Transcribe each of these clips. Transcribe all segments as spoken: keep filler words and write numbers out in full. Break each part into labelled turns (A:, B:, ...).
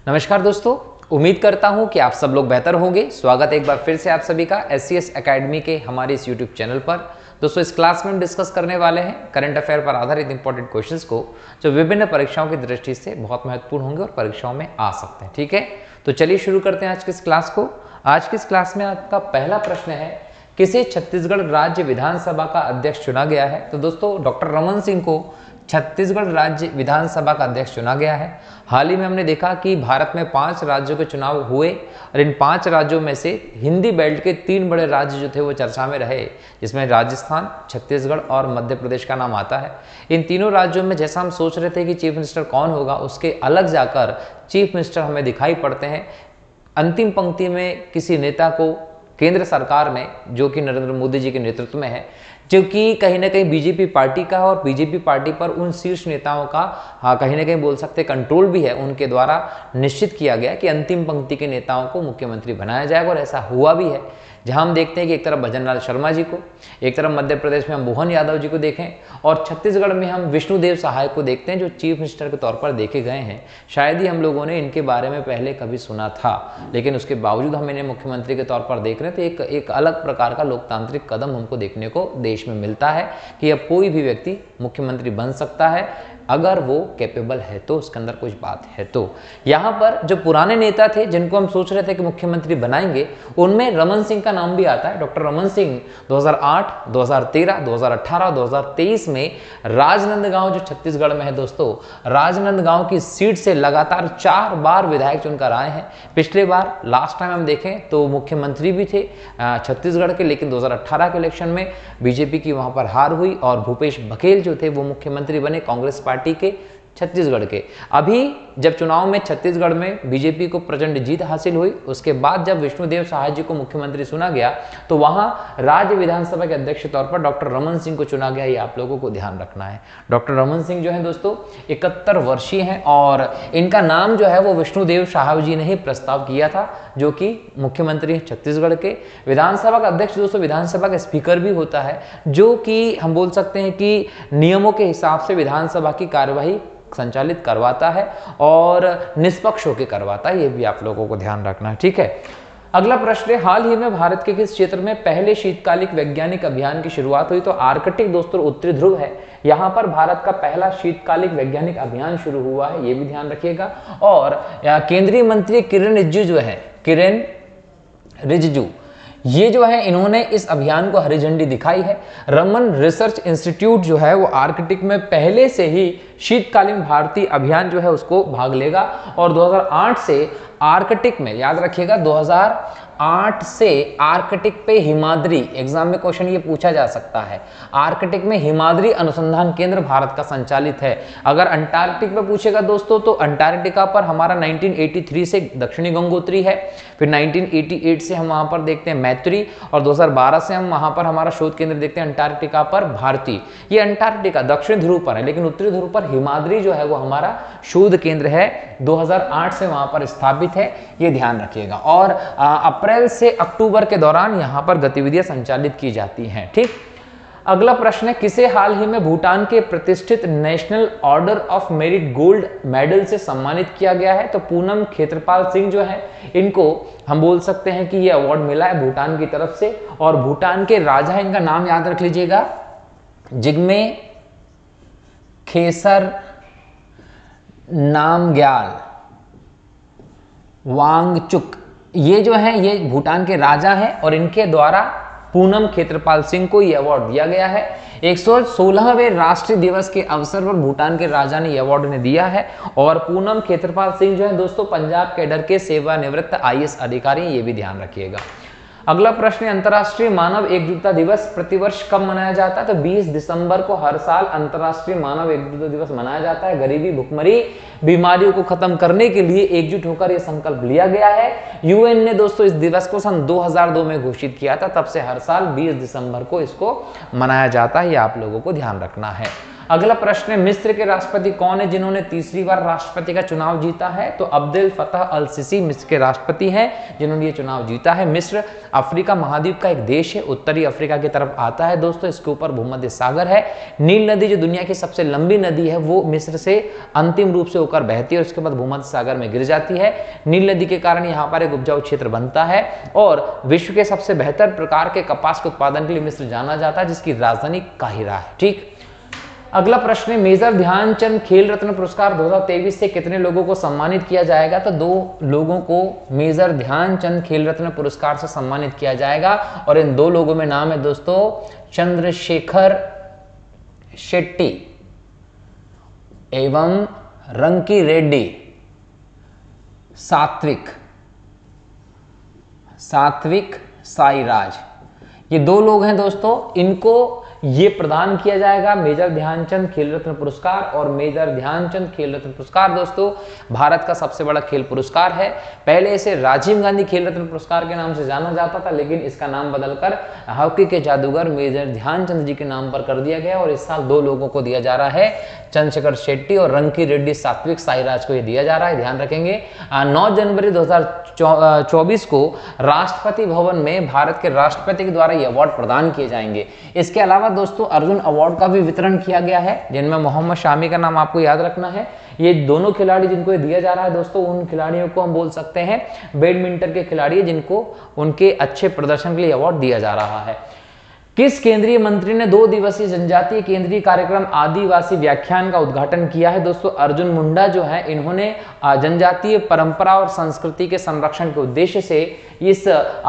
A: नमस्कार दोस्तों, उम्मीद करता हूं कि आप सब लोग बेहतर होंगे। स्वागत है एक बार फिर से आप सभी का एस सी एस एकेडमी के हमारे इस यूट्यूब चैनल पर। दोस्तों, इस क्लास में हम डिस्कस करने वाले हैं करंट अफेयर पर आधारित इंपॉर्टेंट क्वेश्चंस को, जो विभिन्न परीक्षाओं की दृष्टि से बहुत महत्वपूर्ण होंगे और परीक्षाओं में आ सकते हैं। ठीक है, तो चलिए शुरू करते हैं आज की इस क्लास को। आज की इस क्लास में आपका पहला प्रश्न है, किसे छत्तीसगढ़ राज्य विधानसभा का अध्यक्ष चुना गया है? तो दोस्तों, डॉक्टर रमन सिंह को छत्तीसगढ़ राज्य विधानसभा का अध्यक्ष चुना गया है। हाल ही में हमने देखा कि भारत में पांच राज्यों के चुनाव हुए और इन पांच राज्यों में से हिंदी बेल्ट के तीन बड़े राज्य जो थे वो चर्चा में रहे, जिसमें राजस्थान, छत्तीसगढ़ और मध्य प्रदेश का नाम आता है। इन तीनों राज्यों में जैसा हम सोच रहे थे कि चीफ मिनिस्टर कौन होगा, उसके अलग जाकर चीफ मिनिस्टर हमें दिखाई पड़ते हैं। अंतिम पंक्ति में किसी नेता को केंद्र सरकार में, जो कि नरेंद्र मोदी जी के नेतृत्व में है, जो कि कहीं ना कहीं बीजेपी पार्टी का है और बीजेपी पार्टी पर उन शीर्ष नेताओं का हाँ कहीं ना कहीं बोल सकते कंट्रोल भी है, उनके द्वारा निश्चित किया गया कि अंतिम पंक्ति के नेताओं को मुख्यमंत्री बनाया जाएगा। और ऐसा हुआ भी है, जहां हम देखते हैं कि एक तरफ भजन लाल शर्मा जी को, एक तरफ मध्य प्रदेश में हम मोहन यादव जी को देखें और छत्तीसगढ़ में हम विष्णुदेव सहाय को देखते हैं, जो चीफ मिनिस्टर के तौर पर देखे गए हैं। शायद ही हम लोगों ने इनके बारे में पहले कभी सुना था, लेकिन उसके बावजूद हम इन्हें मुख्यमंत्री के तौर पर देख रहे हैं। तो एक एक अलग प्रकार का लोकतांत्रिक कदम हमको देखने को देश में मिलता है कि अब कोई भी व्यक्ति मुख्यमंत्री बन सकता है अगर वो कैपेबल है, तो उसके अंदर कुछ बात है। तो यहाँ पर जो पुराने नेता थे जिनको हम सोच रहे थे कि मुख्यमंत्री बनाएंगे, उनमें रमन सिंह का नाम भी आता है। डॉक्टर रमन सिंह दो हज़ार आठ, दो हज़ार तेरह, दो हज़ार अठारह, दो हज़ार तेईस में राजनांदगांव जो छत्तीसगढ़ में है दोस्तों, राजनांदगांव की सीट से लगातार चार बार विधायक चुनकर आए हैं। पिछले बार लास्ट टाइम हम देखें तो मुख्यमंत्री भी थे छत्तीसगढ़ के, लेकिन दो हज़ार अठारह के इलेक्शन में बीजेपी की वहां पर हार हुई और भूपेश बघेल जो थे वो मुख्यमंत्री बने कांग्रेस पार्टी के छत्तीसगढ़ के। अभी जब चुनाव में छत्तीसगढ़ में बीजेपी को प्रचंड जीत हासिल हुई, उसके बाद जब विष्णुदेव सहाय जी को मुख्यमंत्री चुना गया, तो वहां राज्य विधानसभा के अध्यक्ष के तौर पर डॉक्टर रमन सिंह को चुना गया। ये आप लोगों को ध्यान रखना है। डॉक्टर रमन सिंह जो है दोस्तों इकहत्तर वर्षीय हैं और इनका नाम जो है वो विष्णुदेव सहाय जी ने ही प्रस्ताव किया था, जो कि मुख्यमंत्री छत्तीसगढ़ के। विधानसभा का अध्यक्ष दोस्तों विधानसभा का स्पीकर भी होता है, जो कि हम बोल सकते हैं कि नियमों के हिसाब से विधानसभा की कार्यवाही संचालित करवाता है और निष्पक्ष होकर करवाता है। ये भी आप लोगों को ध्यान रखना है। ठीक है, अगला प्रश्न है, हाल ही में भारत के किस क्षेत्र में पहले शीतकालिक वैज्ञानिक अभियान की शुरुआत हुई? तो आर्कटिक दोस्तों उत्तरी ध्रुव है, यहाँ पर भारत का पहला शीतकालिक वैज्ञानिक अभियान शुरू हुआ है, ये भी ध्यान रखिएगा। और केंद्रीय मंत्री किरण रिजिजू जो है, किरण रिजिजू ये जो है, इन्होंने इस अभियान को हरी झंडी दिखाई है। रमन रिसर्च इंस्टीट्यूट जो है वो आर्कटिक में पहले से ही शीतकालीन भारतीय अभियान जो है उसको भाग लेगा और दो हज़ार आठ से आर्कटिक में, याद रखिएगा दो हज़ार आठ से आर्कटिक पे हिमाद्री, एग्जाम में क्वेश्चन ये पूछा जा सकता है, आर्कटिक में हिमाद्री अनुसंधान केंद्र भारत का संचालित है। अगर अंटार्कटिक में पूछेगा दोस्तों, तो अंटार्कटिका पर हमारा उन्नीस सौ तिरासी से दक्षिणी गंगोत्री है, फिर उन्नीस सौ अट्ठासी से हम वहां पर देखते हैं मैत्री और दो हज़ार बारह से हम वहां पर हमारा शोध केंद्र देखते हैं अंटार्कटिका पर भारती। ये अंटार्कटिका दक्षिण ध्रुव पर है, लेकिन उत्तरी ध्रुव पर हिमाद्री जो है वो हमारा शोध केंद्र है, दो हज़ार आठ से वहां पर स्थापित है, ये ध्यान रखिएगा। और अप्रैल से अक्टूबर के दौरान यहां पर गतिविधियां संचालित की जाती हैं। ठीक, अगला प्रश्न है, किसे हाल ही में भूटान के प्रतिष्ठित national order of merit gold medal से सम्मानित किया गया है? तो पूनम खेत्रपाल सिंह जो है, इनको हम बोल सकते हैं कि यह अवार्ड मिला है भूटान की तरफ से। और भूटान के राजा, इनका नाम याद रख लीजिएगा, जिग्मे खेसर नामग्याल वांगचुक, ये जो है ये भूटान के राजा हैं और इनके द्वारा पूनम खेत्रपाल सिंह को यह अवार्ड दिया गया है। एक सौ सोलहवें राष्ट्रीय दिवस के अवसर पर भूटान के राजा ने यह अवार्ड उन्हें दिया है। और पूनम खेत्रपाल सिंह जो है दोस्तों पंजाब कैडर के सेवानिवृत्त आई ए एस अधिकारी, ये भी ध्यान रखिएगा। अगला प्रश्न है, अंतर्राष्ट्रीय मानव एकजुटता दिवस प्रतिवर्ष कब मनाया जाता है? तो बीस दिसंबर को हर साल अंतर्राष्ट्रीय मानव एकजुटता दिवस मनाया जाता है। गरीबी, भुखमरी, बीमारियों को खत्म करने के लिए एकजुट होकर यह संकल्प लिया गया है। यूएन ने दोस्तों इस दिवस को सन दो हज़ार दो में घोषित किया था, तब से हर साल बीस दिसंबर को इसको मनाया जाता है, ये आप लोगों को ध्यान रखना है। अगला प्रश्न है, मिस्र के राष्ट्रपति कौन है जिन्होंने तीसरी बार राष्ट्रपति का चुनाव जीता है? तो अब्देल फतह अल सीसी मिस्र के राष्ट्रपति हैं जिन्होंने ये चुनाव जीता है। मिस्र अफ्रीका महाद्वीप का एक देश है, उत्तरी अफ्रीका की तरफ आता है दोस्तों। इसके ऊपर भूमध्य सागर है। नील नदी जो दुनिया की सबसे लंबी नदी है वो मिस्र से अंतिम रूप से होकर बहती है, उसके बाद भूमध्य सागर में गिर जाती है। नील नदी के कारण यहाँ पर एक उपजाऊ क्षेत्र बनता है और विश्व के सबसे बेहतर प्रकार के कपास के उत्पादन के लिए मिस्र जाना जाता है, जिसकी राजधानी काहिरा है। ठीक, अगला प्रश्न है, मेजर ध्यानचंद खेल रत्न पुरस्कार दो हज़ार तेईस से कितने लोगों को सम्मानित किया जाएगा? तो दो लोगों को मेजर ध्यानचंद खेल रत्न पुरस्कार से सम्मानित किया जाएगा और इन दो लोगों में नाम है दोस्तों चंद्रशेखर शेट्टी एवं रंकी रेड्डी सात्विक सात्विक साईराज। ये दो लोग हैं दोस्तों, इनको ये प्रदान किया जाएगा मेजर ध्यानचंद खेल रत्न पुरस्कार। और मेजर ध्यानचंद खेल रत्न पुरस्कार दोस्तों भारत का सबसे बड़ा खेल पुरस्कार है। पहले इसे राजीव गांधी खेल रत्न पुरस्कार के नाम से जाना जाता था, लेकिन इसका नाम बदलकर हॉकी के जादूगर मेजर ध्यानचंद जी के नाम पर कर दिया गया और इस साल दो लोगों को दिया जा रहा है, चंद्रशेखर शेट्टी और रंकी रेड्डी सात्विक साईराज को ये दिया जा रहा है। ध्यान रखेंगे नौ जनवरी दो हजार चौबीस को राष्ट्रपति भवन में भारत के राष्ट्रपति के द्वारा ये अवार्ड प्रदान किए जाएंगे। इसके अलावा दोस्तों अर्जुन अवार्ड का भी वितरण किया गया है, जिनमें मोहम्मद शामी का नाम आपको याद रखना है। ये दोनों खिलाड़ी जिनको ये दिया जा रहा है दोस्तों, उन खिलाड़ियों को हम बोल सकते हैं बैडमिंटन के खिलाड़ी जिनको उनके अच्छे प्रदर्शन के लिए अवार्ड दिया जा रहा है। किस केंद्रीय मंत्री ने दो दिवसीय जनजातीय केंद्रीय कार्यक्रम आदिवासी व्याख्यान का उद्घाटन किया है? दोस्तों अर्जुन मुंडा जो है, इन्होंने जनजातीय परंपरा और संस्कृति के संरक्षण के उद्देश्य से इस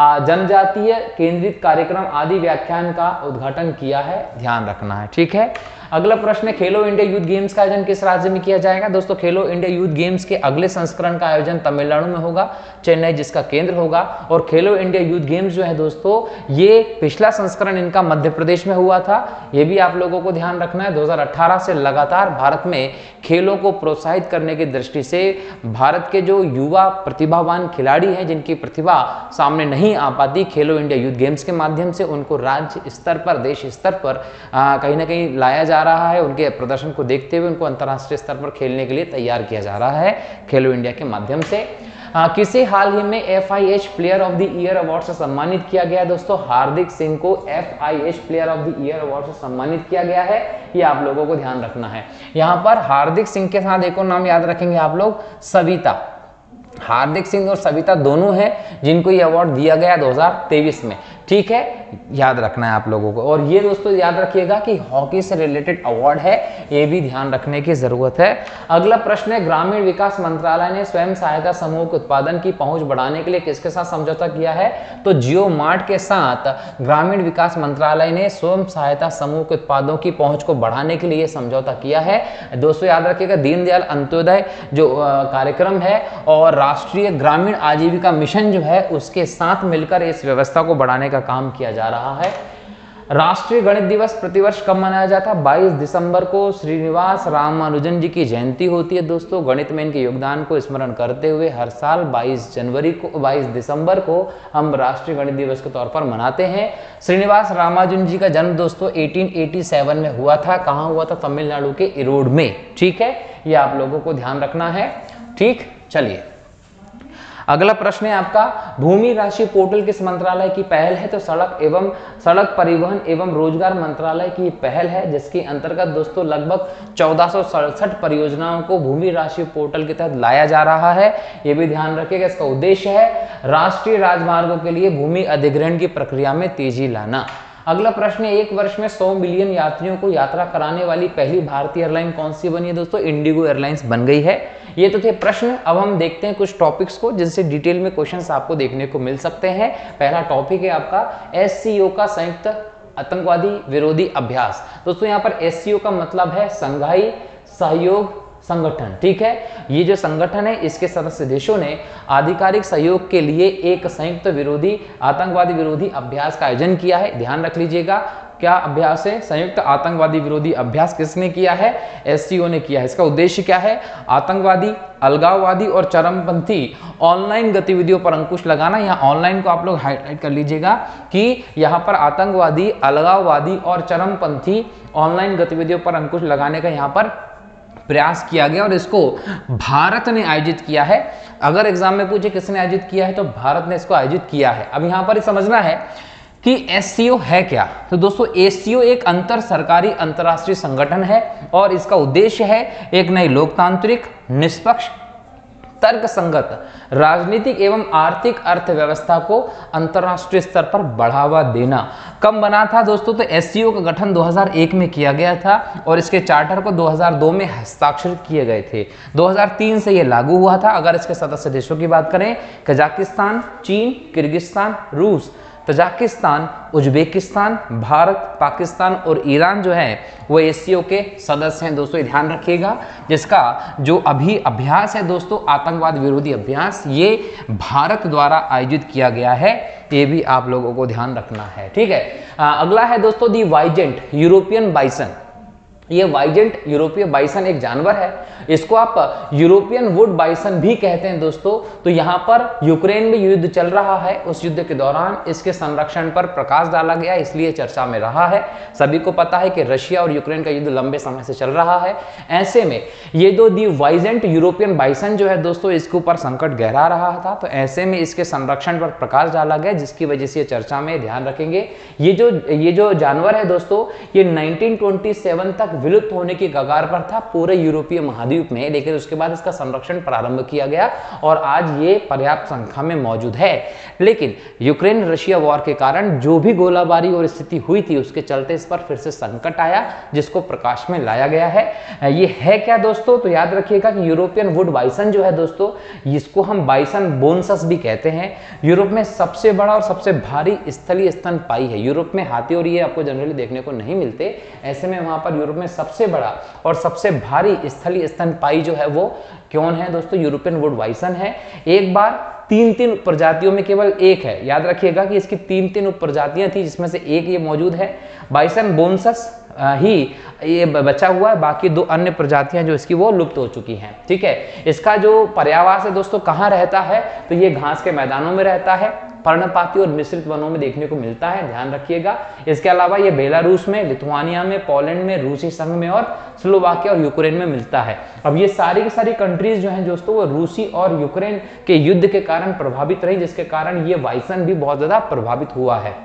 A: जनजातीय केंद्रित कार्यक्रम आदि व्याख्यान का उद्घाटन किया है। ध्यान रखना है, ठीक है। अगला प्रश्न है, खेलो इंडिया यूथ गेम्स का आयोजन किस राज्य में किया जाएगा? दोस्तों खेलो इंडिया यूथ गेम्स के अगले संस्करण का आयोजन तमिलनाडु में होगा, चेन्नई जिसका केंद्र होगा। और खेलो इंडिया यूथ गेम्स जो है दोस्तों, ये पिछला संस्करण इनका मध्य प्रदेश में हुआ था। ये भी आप लोगों को ध्यान रखना है। दो हज़ार अठारह से लगातार भारत में खेलों को प्रोत्साहित करने की दृष्टि से भारत के जो युवा प्रतिभावान खिलाड़ी हैं, जिनकी प्रतिभा सामने नहीं आ पाती, खेलो इंडिया यूथ गेम्स के माध्यम से उनको राज्य स्तर पर, देश स्तर पर आ, कहीं ना कहीं लाया जा रहा है। उनके प्रदर्शन को देखते हुए उनको अंतर्राष्ट्रीय स्तर पर खेलने के लिए तैयार किया जा रहा है खेलो इंडिया के माध्यम से। आ, किसे हाल ही में F I H player of the year award से सम्मानित किया गया? दोस्तों हार्दिक सिंह को F I H player of the year award से सम्मानित किया गया है। ये आप लोगों को ध्यान रखना है। यहाँ पर हार्दिक सिंह के साथ एक और नाम याद रखेंगे आप लोग, सविता। हार्दिक सिंह और सविता दोनों हैं जिनको ये अवार्ड दिया गया दो हज़ार तेईस में, ठीक है, याद रखना है आप लोगों को। और ये दोस्तों याद रखिएगा कि हॉकी से रिलेटेड अवार्ड है, ये भी ध्यान रखने की जरूरत है। अगला प्रश्न है, ग्रामीण विकास मंत्रालय ने स्वयं सहायता समूह के उत्पादन की पहुंच बढ़ाने के लिए किसके साथ समझौता किया है? तो जियो मार्ट के साथ ग्रामीण विकास मंत्रालय ने स्वयं सहायता समूह के उत्पादों की पहुंच को बढ़ाने के लिए समझौता किया है। दोस्तों याद रखिएगा, दीनदयाल अंत्योदय जो कार्यक्रम है और राष्ट्रीय ग्रामीण आजीविका मिशन जो है, उसके साथ मिलकर इस व्यवस्था को बढ़ाने का काम किया जा रहा है। राष्ट्रीय गणित दिवस प्रतिवर्ष कब मनाया जाता है? बाईस दिसंबर को श्रीनिवास रामानुजन जी की जयंती होती है। दोस्तों गणित में इनके योगदान को स्मरण करते हुए हर साल बाईस जनवरी को बाईस दिसंबर को हम राष्ट्रीय गणित दिवस के तौर पर मनाते हैं। श्रीनिवास रामानुजन जी का जन्म दोस्तों अठारह सौ सत्तासी में हुआ था। कहाँ हुआ था? तमिलनाडु के इरोड में, ठीक है, ये आप लोगों को ध्यान रखना है, ठीक। चलिए अगला प्रश्न है आपका, भूमि राशि पोर्टल किस मंत्रालय की पहल है? तो सड़क एवं सड़क परिवहन एवं रोजगार मंत्रालय की पहल है, जिसके अंतर्गत दोस्तों लगभग चौदह सौ सड़सठ परियोजनाओं को भूमि राशि पोर्टल के तहत लाया जा रहा है। ये भी ध्यान रखिएगा, इसका उद्देश्य है राष्ट्रीय राजमार्गों के लिए भूमि अधिग्रहण की प्रक्रिया में तेजी लाना। अगला प्रश्न है, एक वर्ष में सौ मिलियन यात्रियों को यात्रा कराने वाली पहली भारतीय एयरलाइन कौन सी बनी है? दोस्तों इंडिगो एयरलाइंस बन गई है। ये तो थे प्रश्न। अब हम देखते हैं कुछ टॉपिक्स को जिनसे डिटेल में क्वेश्चंस आपको देखने को मिल सकते हैं। पहला टॉपिक है आपका एस सी ओ का संयुक्त आतंकवादी विरोधी अभ्यास। दोस्तों यहाँ पर एस सी ओ का मतलब है संघाई सहयोग संगठन, ठीक है। ये जो संगठन है, इसके सदस्य देशों ने आधिकारिक सहयोग के लिए एक संयुक्त विरोधी आतंकवादी विरोधी अभ्यास का आयोजन किया है। ध्यान रख लीजिएगा, क्या अभ्यास है? संयुक्त आतंकवादी विरोधी अभ्यास किसने किया है? एस सी ओ ने किया है। इसका उद्देश्य क्या है? आतंकवादी, अलगाववादी और चरमपंथी ऑनलाइन गतिविधियों पर अंकुश लगाना। यहाँ ऑनलाइन को आप लोग हाईलाइट कर लीजिएगा कि यहाँ पर आतंकवादी, अलगाववादी और चरमपंथी ऑनलाइन गतिविधियों पर अंकुश लगाने का यहाँ पर प्रयास किया गया और इसको भारत ने आयोजित किया है। अगर एग्जाम में पूछे किसने आयोजित किया है तो भारत ने इसको आयोजित किया है। अब यहाँ पर समझना है कि एस सी ओ है क्या। तो दोस्तों एस सी ओ एक अंतर सरकारी अंतर्राष्ट्रीय संगठन है और इसका उद्देश्य है एक नई लोकतांत्रिक, निष्पक्ष, तर्क संगत राजनीतिक एवं आर्थिक अर्थव्यवस्था को अंतर्राष्ट्रीय स्तर पर बढ़ावा देना। कब बना था दोस्तों? तो एस सी ओ का गठन दो हज़ार एक में किया गया था और इसके चार्टर को दो हज़ार दो में हस्ताक्षरित किए गए थे। दो हज़ार तीन से यह लागू हुआ था। अगर इसके सदस्य देशों की बात करें, कजाकिस्तान, चीन, किर्गिस्तान, रूस, तजाकिस्तान, उज्बेकिस्तान, भारत, पाकिस्तान और ईरान जो है वो एस सी ओ के सदस्य हैं। दोस्तों ध्यान रखिएगा, जिसका जो अभी अभ्यास है दोस्तों आतंकवाद विरोधी अभ्यास, ये भारत द्वारा आयोजित किया गया है। ये भी आप लोगों को ध्यान रखना है, ठीक है। आ, अगला है दोस्तों दी वाइजेंट यूरोपियन बाइसन। ये वाइजेंट यूरोपीय बाइसन एक जानवर है, इसको आप यूरोपियन वुड बाइसन भी कहते हैं दोस्तों। तो यहाँ पर यूक्रेन में युद्ध चल रहा है, उस युद्ध के दौरान इसके संरक्षण पर प्रकाश डाला गया, इसलिए चर्चा में रहा है। सभी को पता है कि रशिया और यूक्रेन का युद्ध लंबे समय से चल रहा है। ऐसे में ये दो दी वाइजेंट यूरोपियन बाइसन जो है दोस्तों इसके ऊपर संकट गहरा रहा था, तो ऐसे में इसके संरक्षण पर प्रकाश डाला गया, जिसकी वजह से चर्चा में ध्यान रखेंगे। ये जो ये जो जानवर है दोस्तों ये नाइनटीन ट्वेंटी सेवन तक विलुप्त होने की कगार पर था पूरे यूरोपीय महाद्वीप में, लेकिन उसके बाद इसका संरक्षण प्रारंभ किया गया और आज ये पर्याप्त संख्या में मौजूद है। लेकिन यूक्रेन रशिया वॉर के कारण जो भी गोलाबारी और स्थिति हुई थी उसके चलते इस पर फिर से संकट आया, जिसको प्रकाश में लाया गया है। ये है क्या दोस्तों? तो याद रखिएगा कि यूरोपियन वुड बाइसन जो है दोस्तों, इसको हम बाइसन बोनसस भी कहते हैं। यूरोप में सबसे बड़ा और सबसे भारी स्थलीय स्तनपायी है। यूरोप में हाथी और ये आपको जनरली देखने को नहीं मिलते, ऐसे में वहां पर यूरोप में सबसे बड़ा और सबसे भारी स्थलीय स्तनपायी जो है वो कौन है दोस्तों? यूरोपियन वुड बाइसन है। एक बार तीन तीन प्रजातियों में केवल एक है, याद रखिएगा कि इसकी तीन तीन उपप्रजातियां थी जिसमें से एक ये मौजूद है। बाइसन बोनसस ही ये बचा हुआ है, बाकी दो अन्य प्रजातियां जो इसकी वो लुप्त हो चुकी हैं, ठीक है। इसका जो पर्यावास है दोस्तों कहाँ रहता है? तो ये घास के मैदानों में रहता है, पर्णपाती और मिश्रित वनों में देखने को मिलता है, ध्यान रखिएगा। इसके अलावा ये बेलारूस में, लिथुआनिया में, पोलैंड में, रूसी संघ में और स्लोवाकिया और यूक्रेन में मिलता है। अब ये सारी की सारी कंट्रीज जो हैं दोस्तों वो रूसी और यूक्रेन के युद्ध के कारण प्रभावित रही, जिसके कारण ये बाइसन भी बहुत ज्यादा प्रभावित हुआ है।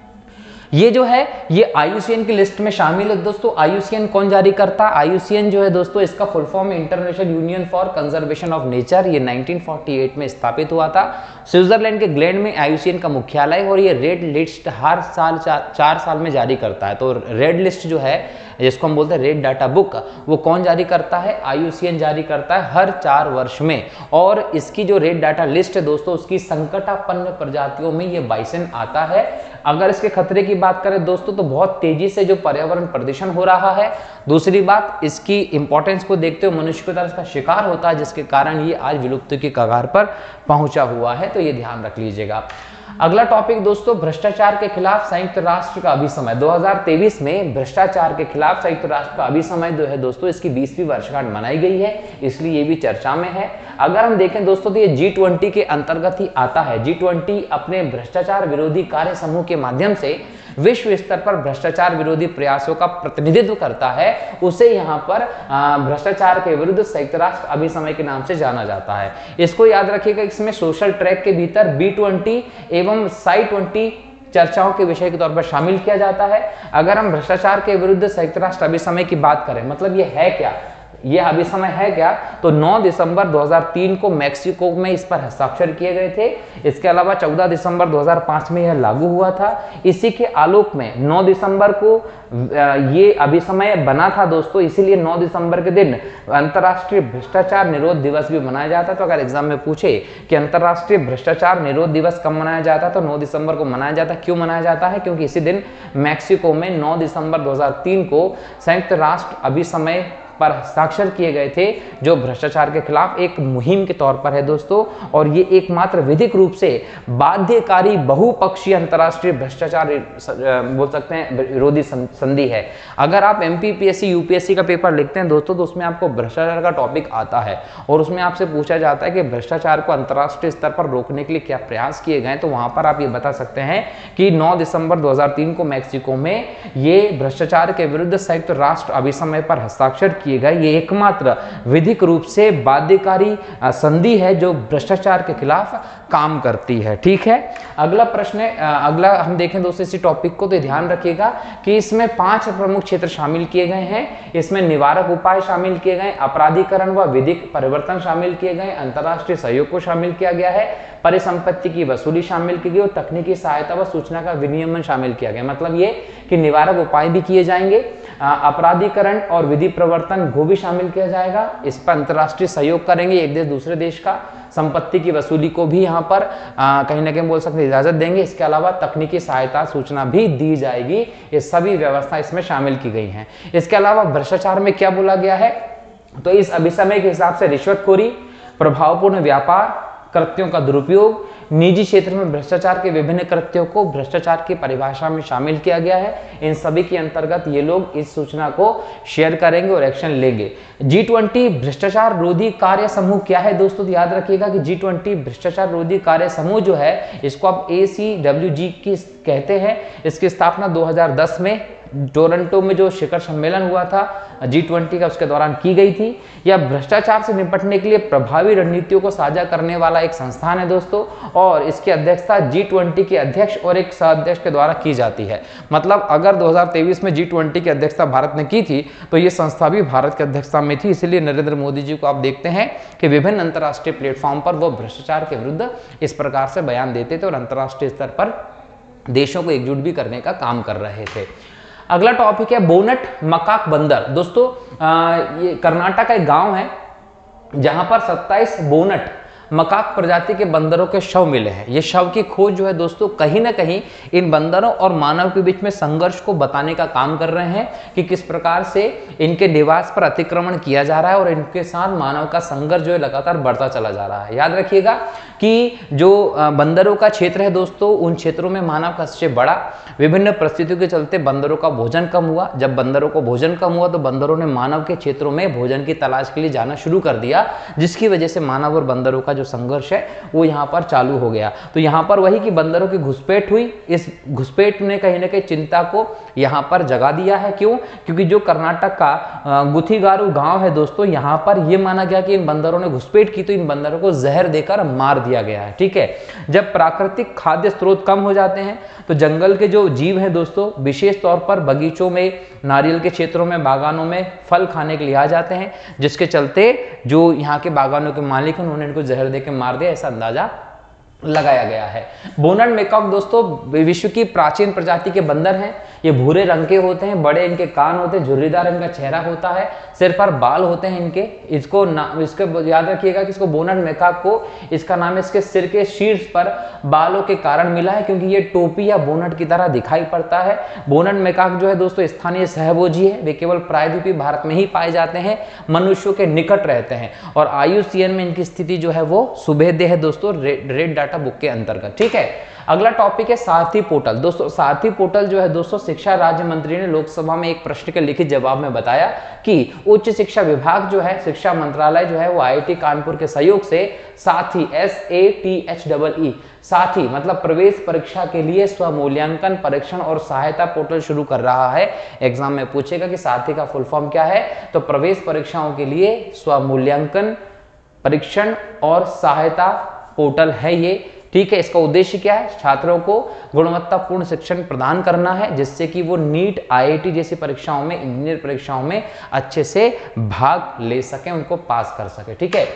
A: ये जो है ये आई यू सी एन की लिस्ट में शामिल है दोस्तों। आई यू सी एन कौन जारी करता है? आई यू सी एन जो है दोस्तों इसका फुल फॉर्म है international union for conservation of nature. ये नाइनटीन फोर्टी एट में स्थापित हुआ था। स्विट्जरलैंड के ग्लैंड में आई यू सी एन का मुख्यालय है और ये रेड लिस्ट हर साल चार, चार साल में जारी करता है। तो रेड लिस्ट जो है जिसको हम बोलते हैं रेड डाटा बुक, वो कौन जारी करता है? आई यू सी एन जारी करता है हर चार वर्ष में। और इसकी जो रेड डाटा लिस्ट है दोस्तों उसकी संकटापन्न प्रजातियों में ये बाइसन आता है। अगर इसके खतरे की बात करें दोस्तों तो बहुत तेजी से जो पर्यावरण प्रदूषण हो रहा है। दूसरी बात, इसकी इंपॉर्टेंस को देखते हुए मनुष्य की तरह इसका शिकार होता है, जिसके कारण ये आज विलुप्ति की कगार पर पहुंचा हुआ है, तो ये ध्यान रख लीजिएगा। अगला टॉपिक दोस्तों भ्रष्टाचार के खिलाफ संयुक्त राष्ट्र का अभिसमय। दो हज़ार तेईस में भ्रष्टाचार के खिलाफ संयुक्त राष्ट्र का अभिसमय जो है दोस्तों इसकी बीसवीं वर्षगांठ मनाई गई है, इसलिए ये भी चर्चा में है। अगर हम देखें दोस्तों तो ये जी ट्वेंटी के अंतर्गत ही आता है। जी ट्वेंटी अपने भ्रष्टाचार विरोधी कार्य समूह के माध्यम से विश्व स्तर पर भ्रष्टाचार विरोधी प्रयासों का प्रतिनिधित्व करता है। उसे यहाँ पर भ्रष्टाचार के विरुद्ध संयुक्त राष्ट्र अभिसमय के नाम से जाना जाता है। इसको याद रखिएगा, इसमें सोशल ट्रैक के भीतर बी ट्वेंटी एवं साई ट्वेंटी चर्चाओं के विषय के तौर पर शामिल किया जाता है। अगर हम भ्रष्टाचार के विरुद्ध संयुक्त राष्ट्र अभिसमय की बात करें, मतलब ये है क्या, ये अभिसमय है क्या, तो नौ दिसंबर दो हज़ार तीन को मैक्सिको में इस पर हस्ताक्षर किए गए थे। इसके अलावा चौदह दिसंबर दो हज़ार पाँच में यह लागू हुआ था। इसी के आलोक में नौ दिसंबर को ये अभिसमय बना था दोस्तों, इसीलिए नौ दिसंबर के दिन अंतर्राष्ट्रीय भ्रष्टाचार निरोध दिवस भी मनाया जाता है। तो अगर एग्जाम में पूछे कि अंतर्राष्ट्रीय भ्रष्टाचार निरोध दिवस कब मनाया जाता है, तो नौ दिसंबर को मनाया जाता है। क्यों मनाया जाता है? क्योंकि इसी दिन मैक्सिको में नौ दिसंबर दो हज़ार तीन को संयुक्त राष्ट्र अभिसमय पर हस्ताक्षर किए गए थे जो भ्रष्टाचार के खिलाफ एक मुहिम के तौर पर है दोस्तों, और ये एकमात्र विधिक रूप से बाध्यकारी बहुपक्षीय अंतर्राष्ट्रीय भ्रष्टाचार बोल सकते हैं विरोधी संधि है। अगर आप एमपीपीएससी यूपीएससी का पेपर लिखते हैं दोस्तों तो उसमें आपको भ्रष्टाचार का टॉपिक आता है और उसमें आपसे पूछा जाता है कि भ्रष्टाचार को अंतर्राष्ट्रीय स्तर पर रोकने के लिए क्या प्रयास किए गए, तो वहां पर आप ये बता सकते हैं कि नौ दिसंबर दो हज़ार तीन को मैक्सिको में ये भ्रष्टाचार के विरुद्ध संयुक्त राष्ट्र अभिसमय पर हस्ताक्षर किए गए ये एकमात्र विधिक रूप से बाध्यकारी संधि है जो भ्रष्टाचार के खिलाफ काम करती है। ठीक है, अगला प्रश्न है, अगला हम देखें दोस्तों इसी टॉपिक को, तो ध्यान रखिएगा कि इसमें पांच प्रमुख क्षेत्र शामिल किए गए हैं। इसमें निवारक उपाय शामिल किए गए, अपराधीकरण व विधिक परिवर्तन शामिल किए गए, अंतर्राष्ट्रीय सहयोग को शामिल किया गया है, परिसंपत्ति की वसूली शामिल की गई और तकनीकी सहायता व सूचना का विनियमन शामिल किया गया। मतलब ये कि निवारक उपाय भी किए जाएंगे, अपराधीकरण और विधि प्रवर्तन को भी शामिल किया जाएगा, इस पर अंतर्राष्ट्रीय सहयोग करेंगे एक देश दूसरे देश का, संपत्ति की वसूली को भी यहाँ पर आ, कहीं ना कहीं बोल सकते हैं इजाजत देंगे। इसके अलावा तकनीकी सहायता सूचना भी दी जाएगी। ये सभी व्यवस्था इसमें शामिल की गई हैं। इसके अलावा भ्रष्टाचार में क्या बोला गया है, तो इस अभिसमय के हिसाब से रिश्वतखोरी, प्रभावपूर्ण व्यापार, कृत्यों का दुरुपयोग, निजी क्षेत्र में भ्रष्टाचार के विभिन्न कृत्यों को भ्रष्टाचार की परिभाषा में शामिल किया गया है। इन सभी के अंतर्गत ये लोग इस सूचना को शेयर करेंगे और एक्शन लेंगे। जी ट्वेंटी भ्रष्टाचार रोधी कार्य समूह क्या है दोस्तों, तो याद रखिएगा कि जी ट्वेंटी भ्रष्टाचार रोधी कार्य समूह जो है इसको आप ए सी डब्ल्यू जी की कहते हैं। इसकी स्थापना दो हज़ार दस में टोरंटो में जो शिखर सम्मेलन हुआ था जी ट्वेंटी का उसके दौरान की गई थी। यह भ्रष्टाचार से निपटने के लिए प्रभावी रणनीतियों को साझा करने वाला एक संस्थान है दोस्तों, और इसकी अध्यक्षता जी ट्वेंटी के अध्यक्ष और एक सह अध्यक्ष के द्वारा की जाती है। मतलब अगर दो हज़ार तेईस में जी ट्वेंटी की अध्यक्षता भारत ने की थी तो ये संस्था भी भारत की अध्यक्षता में थी। इसलिए नरेंद्र मोदी जी को आप देखते हैं कि विभिन्न अंतर्राष्ट्रीय प्लेटफॉर्म पर वो भ्रष्टाचार के विरुद्ध इस प्रकार से बयान देते थे और अंतर्राष्ट्रीय स्तर पर देशों को एकजुट भी करने का काम कर रहे थे। अगला टॉपिक है बोनट मकाक बंदर। दोस्तों आ, ये कर्नाटक का एक गांव है जहां पर सत्ताईस बोनट मकाक प्रजाति के बंदरों के शव मिले हैं। ये शव की खोज जो है दोस्तों कहीं ना कहीं इन बंदरों और मानव के बीच में संघर्ष को बताने का काम कर रहे हैं कि किस प्रकार से इनके निवास पर अतिक्रमण किया जा रहा है और इनके साथ मानव का संघर्ष जो है लगातार बढ़ता चला जा रहा है। याद रखिएगा कि जो बंदरों का क्षेत्र है दोस्तों उन क्षेत्रों में मानव का सबसे बड़ा, विभिन्न परिस्थितियों के चलते बंदरों का भोजन कम हुआ। जब बंदरों को भोजन कम हुआ तो बंदरों ने मानव के क्षेत्रों में भोजन की तलाश के लिए जाना शुरू कर दिया, जिसकी वजह से मानव और बंदरों का जो संघर्ष है वो यहाँ पर चालू हो गया। तो यहाँ पर वही कि बंदरों की घुसपैठ हुई। इस घुसपैठ ने कहीं ना कहीं चिंता को यहाँ पर जगा दिया है। क्यों? क्योंकि जो कर्नाटक का गुथिगारू गांव है दोस्तों, यहाँ पर यह माना गया कि इन बंदरों ने घुसपैठ की तो इन बंदरों को जहर देकर मार दिया गया है। ठीक है, जब प्राकृतिक खाद्य स्रोत कम हो जाते हैं तो जंगल के जो जीव हैं दोस्तों विशेष तौर पर बगीचों में, नारियल के क्षेत्रों में, बागानों में फल खाने के लिए आ जाते हैं, जिसके चलते जो यहाँ के बागानों के मालिक हैं उन्होंने इनको जहर देकर मार दिया, ऐसा अंदाजा लगाया गया है। बोनट मैकॉक दोस्तों विश्व की प्राचीन प्रजाति के बंदर हैं। ये भूरे रंग के होते हैं, बड़े इनके कान होते हैं, झुर्रीदार इनका चेहरा होता है, सिर पर बाल होते हैं इनके। इसको इसके याद रखिएगा कि इसको बोनट मैकॉक को इसका नाम इसके सिर के शीर्ष पर बालों के कारण मिला है, क्योंकि ये टोपी या बोनट की तरह दिखाई पड़ता है। बोनट मैकॉक जो है दोस्तों स्थानीय सहभोजी है। वे केवल प्रायद्वीपीय भारत में ही पाए जाते हैं, मनुष्यों के निकट रहते हैं और आई यू सी एन में इनकी स्थिति जो है वो सुभेद्य है दोस्तों, रेड डाटा बुक के अंतर्गत। ठीक है, अगला टॉपिक है सारथी पोर्टल। दोस्तों सारथी पोर्टल जो है दोस्तों शिक्षा राज्य मंत्री ने लोकसभा में एक प्रश्न के लिखित जवाब में बताया कि उच्च शिक्षा विभाग जो है, शिक्षा मंत्रालय जो है वो आई आई टी कानपुर के सहयोग से साथी S A T H double E साथी मतलब प्रवेश परीक्षा के लिए स्वमूल्यांकन परीक्षण और सहायता पोर्टल शुरू कर रहा है। एग्जाम में पूछेगा कि साथी का फुल फॉर्म क्या है, तो प्रवेश परीक्षाओं के लिए स्वमूल्यांकन परीक्षण और सहायता पोर्टल है ये। ठीक है, इसका उद्देश्य क्या है? छात्रों को गुणवत्तापूर्ण शिक्षण प्रदान करना है, जिससे कि वो नीट, आई आई टी जैसी परीक्षाओं में, इंजीनियर परीक्षाओं में अच्छे से भाग ले सकें, उनको पास कर सके। ठीक है,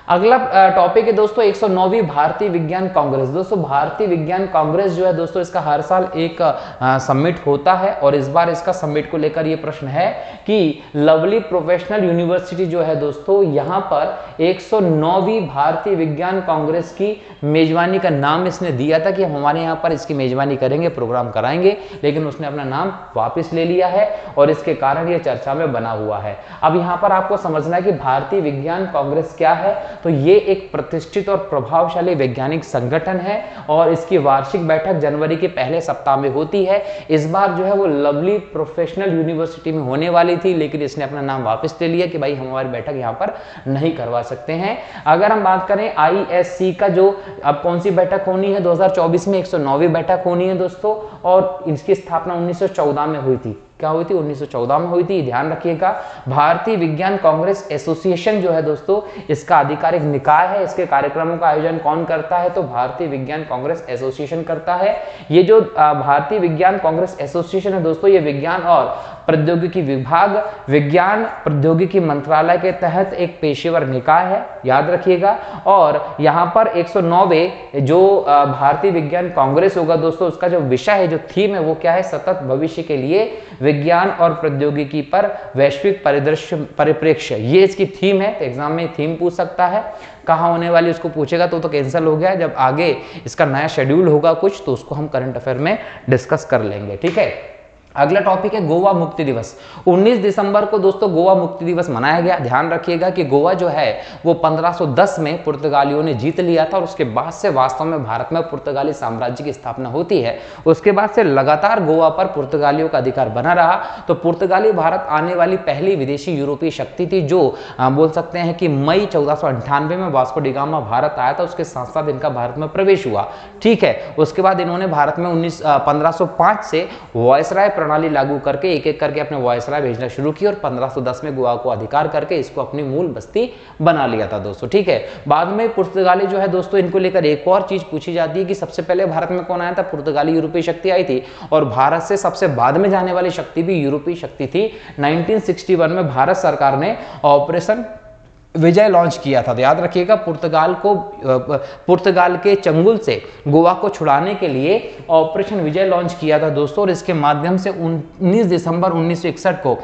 A: अगला टॉपिक है दोस्तों एक सौ नौवीं भारतीय विज्ञान कांग्रेस। दोस्तों भारतीय विज्ञान कांग्रेस जो है दोस्तों इसका हर साल एक समिट होता है और इस बार इसका समिट को लेकर ये प्रश्न है कि लवली प्रोफेशनल यूनिवर्सिटी जो है दोस्तों यहाँ पर एक सौ नौवीं भारतीय विज्ञान कांग्रेस की मेजबानी का नाम इसने दिया था कि हम हमारे यहाँ पर इसकी मेजबानी करेंगे, प्रोग्राम कराएंगे, लेकिन उसने अपना नाम वापस ले लिया है और इसके कारण ये चर्चा में बना हुआ है। अब यहाँ पर आपको समझना है कि भारतीय विज्ञान कांग्रेस क्या है। तो ये एक प्रतिष्ठित और प्रभावशाली वैज्ञानिक संगठन है और इसकी वार्षिक बैठक जनवरी के पहले सप्ताह में होती है। इस बार जो है वो लवली प्रोफेशनल यूनिवर्सिटी में होने वाली थी, लेकिन इसने अपना नाम वापस ले लिया कि भाई हम हमारी बैठक यहाँ पर नहीं करवा सकते हैं। अगर हम बात करें आई एस सी का जो अब कौन सी बैठक होनी है, दो हज़ार चौबीस में एक सौ नौवीं बैठक होनी है दोस्तों, और इसकी स्थापना उन्नीस सौ चौदह में हुई थी। क्या हुई थी? उन्नीस सौ चौदह में हुई थी, ध्यान रखिएगा। भारतीय विज्ञान कांग्रेस एसोसिएशन जो है दोस्तों इसका आधिकारिक निकाय है। इसके कार्यक्रमों का आयोजन कौन करता है? तो भारतीय विज्ञान कांग्रेस एसोसिएशन करता है। ये जो भारतीय विज्ञान कांग्रेस एसोसिएशन है दोस्तों, ये विज्ञान और प्रौद्योगिकी विभाग, विज्ञान प्रौद्योगिकी मंत्रालय के तहत एक पेशेवर निकाय है, याद रखिएगा। और यहाँ पर एक सौ नौवें जो भारतीय विज्ञान कांग्रेस होगा दोस्तों, उसका जो विषय है, जो थीम है, वो क्या है? सतत भविष्य के लिए विज्ञान और प्रौद्योगिकी पर वैश्विक परिदृश्य परिप्रेक्ष्य, ये इसकी थीम है। तो एग्जाम में थीम पूछ सकता है, कहाँ होने वाली उसको पूछेगा तो तो कैंसिल हो गया। जब आगे इसका नया शेड्यूल होगा कुछ, तो उसको हम करंट अफेयर में डिस्कस कर लेंगे, ठीक है। अगला टॉपिक है गोवा मुक्ति दिवस। उन्नीस दिसंबर को दोस्तों गोवा मुक्ति दिवस मनाया गया। ध्यान रखिएगा कि गोवा जो है वो पंद्रह सौ दस में पुर्तगालियों ने जीत लिया था और उसके बाद से वास्तव में भारत में पुर्तगाली साम्राज्य की स्थापना होती है। उसके बाद से लगातार गोवा पर पुर्तगालियों का अधिकार बना रहा। तो पुर्तगाली भारत आने वाली पहली विदेशी यूरोपीय शक्ति थी, जो आ, बोल सकते हैं कि मई चौदह सौ अंठानवे में वास्को डी गामा भारत आया था। उसके साथ साथ इनका भारत में प्रवेश हुआ, ठीक है। उसके बाद इन्होंने भारत में उन्नीस पंद्रह सौ पाँच से वॉयसराय प्रणाली लागू करके एक एक करके अपने वॉयसराय भेजना शुरू की और पंद्रह सौ दस में गोवा को अधिकार करके इसको अपनी मूल बस्ती बना लिया था दोस्तों, ठीक है। बाद में पुर्तगाली जो है दोस्तों, इनको लेकर एक और चीज पूछी जाती है कि सबसे पहले भारत में कौन आया था? पुर्तगाली यूरोपीय शक्ति आई थी और भारत से सबसे बाद में जाने वाली शक्ति भी यूरोपीय शक्ति थी। उन्नीस सौ इकसठ में भारत सरकार ने ऑपरेशन विजय लॉन्च किया था। तो याद रखिएगा, पुर्तगाल को पुर्तगाल के चंगुल से गोवा को छुड़ाने के लिए ऑपरेशन विजय लॉन्च किया था दोस्तों, और इसके माध्यम से उन्नीस दिसंबर उन्नीस सौ इकसठ को